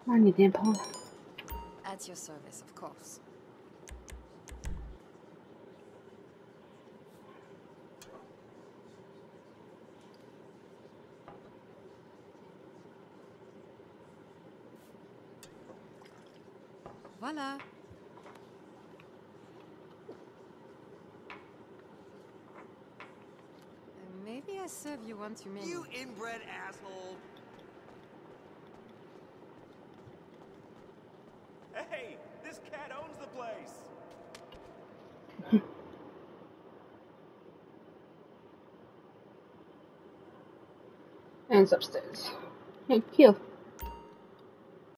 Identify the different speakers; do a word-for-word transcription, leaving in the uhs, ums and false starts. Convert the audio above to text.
Speaker 1: 慢你点跑。
Speaker 2: At your service, of course. Voila. Maybe I serve you one too many.
Speaker 3: You inbred asshole! Hey, this cat owns the place.
Speaker 1: And it's upstairs. Thank you.